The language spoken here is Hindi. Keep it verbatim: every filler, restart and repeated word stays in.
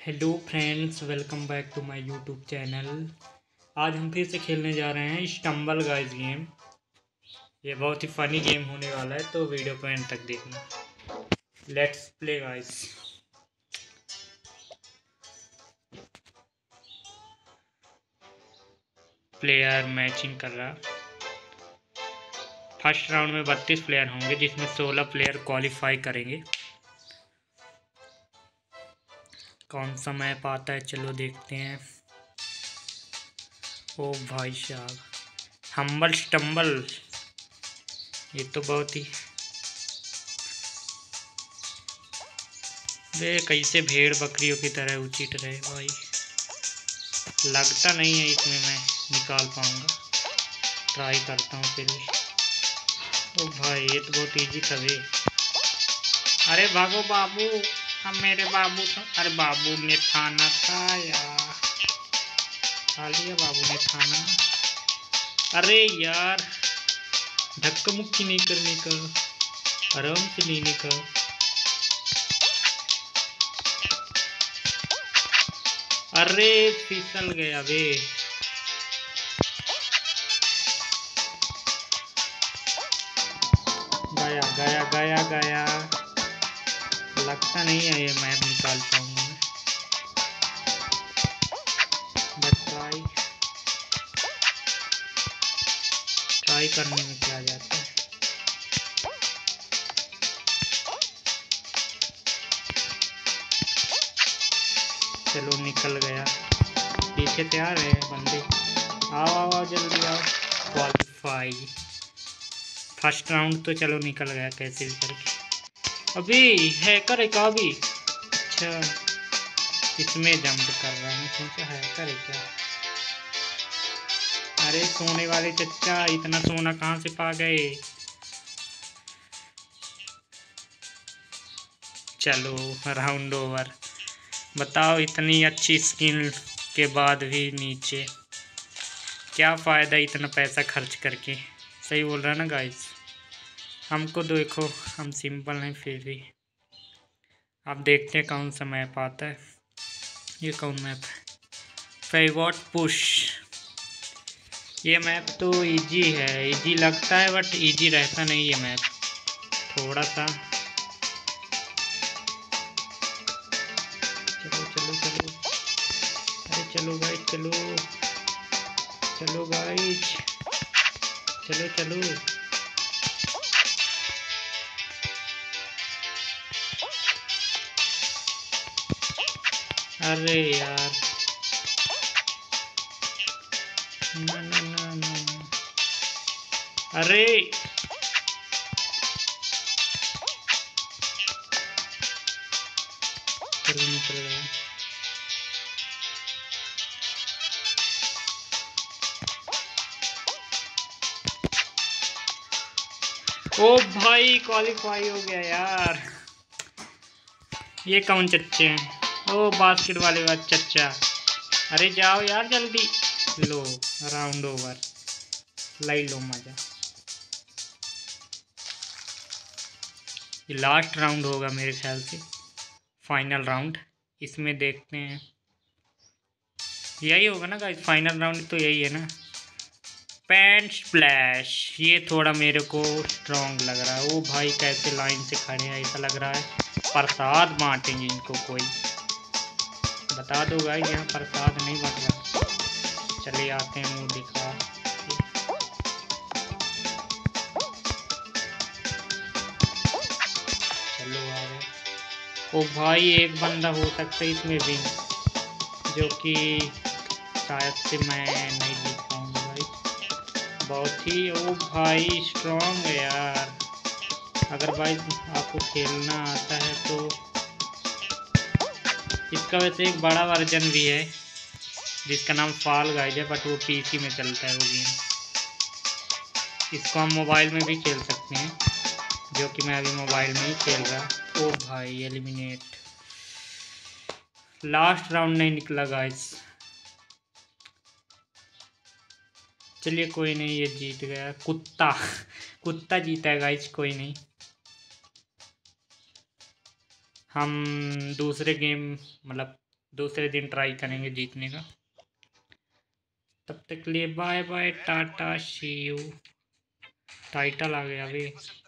Hello friends, welcome back to my YouTube channel. आज हम फिर से खेलने जा रहे हैं स्टम्बल गाइस गेम। ये बहुत ही फनी गेम होने वाला है, तो वीडियो को एंड तक देखना। Let's play guys. Player matching कर रहा। फर्स्ट राउंड में बत्तीस प्लेयर होंगे, जिसमें सोलह प्लेयर क्वालिफाई करेंगे। कौन सा मैप आता है, चलो देखते हैं। ओ भाई साहब, हम्बल स्टम्बल, ये तो बहुत ही वे कैसे भेड़ बकरियों की तरह उचिट रहे भाई। लगता नहीं है इसमें मैं निकाल पाऊंगा, ट्राई करता हूँ फिर भी। ओ भाई, ये तो बहुत इजी था बे। अरे भागो बाबू, हम मेरे बाबू था। अरे बाबू ने थाना था यार, खा लिया बाबू ने थाना। अरे यार, धक्का मुक्की नहीं करने का, आराम से लेने का। अरे फिसल गया बे। गया गया गया गया। लगता नहीं है ये मैप निकाल पाऊंगा मैं, बट ट्राई ट्राई करने में क्या जाता है। चलो निकल गया। पीछे से आ रहे हैं बंदे, आओ आओ आओ जल्दी आओ। क्वालिफाई फर्स्ट राउंड तो चलो निकल गया कैसे भी करके। अभी हैकर है का भी? अच्छा, इसमें जंप कर रहा है, सोचा हैकर है क्या। अरे सोने वाले चच्चा, इतना सोना कहाँ से पा गए। चलो राउंड ओवर। बताओ, इतनी अच्छी स्किन के बाद भी नीचे, क्या फ़ायदा इतना पैसा खर्च करके। सही बोल रहा है ना गाइस। हमको देखो, हम सिंपल हैं फिर भी। अब देखते हैं कौन सा मैप आता है। ये कौन मैप है? फेवॉट पुश। ये मैप तो इजी है, इजी लगता है बट इजी रहता नहीं ये मैप, थोड़ा सा। चलो चलो चलो, अरे चलो गाइस, चलो चलो गाइस, चलो चलो। अरे यार, ना ना ना ना, अरे चलो निकल गया। ओ भाई, क्वालिफाई हो गया यार। ये कौन चच्चे हैं? ओ बास्केट वाले वाले चच्चा। अरे जाओ यार जल्दी। लो राउंड ओवर, लाई लो मजा। ये लास्ट राउंड होगा मेरे ख्याल से, फाइनल राउंड। इसमें देखते हैं, यही होगा ना गाइस, फाइनल राउंड तो यही है ना। पैंट स्प्लैश, ये थोड़ा मेरे को स्ट्रॉन्ग लग रहा है। ओ भाई, कैसे लाइन से खड़े हैं, ऐसा लग रहा है प्रसाद बांटेंगे इनको कोई। बता दो गाइस, यहाँ प्रसाद नहीं बट रहा। चले आते हैं मुंह दिखा। चलो आ गए। ओ भाई, एक बंदा हो सकता है इसमें भी, जो कि शायद से मैं नहीं जीत पाऊंगा भाई। बहुत ही ओ भाई स्ट्रॉन्ग है यार। अगर भाई आपको खेलना आता है तो इसका वैसे एक बड़ा वर्जन भी है जिसका नाम फॉल गाइज है, बट वो पीसी में चलता है वो गेम। इसको हम मोबाइल में भी खेल सकते हैं, जो कि मैं अभी मोबाइल में ही खेल रहा। ओ भाई एलिमिनेट, लास्ट राउंड नहीं निकला गाइस। चलिए कोई नहीं, ये जीत गया। कुत्ता कुत्ता जीता है गाइस, कोई नहीं। हम दूसरे गेम मतलब दूसरे दिन ट्राई करेंगे जीतने का। तब तक लिए bye bye tata see you. Title आ गया अभी।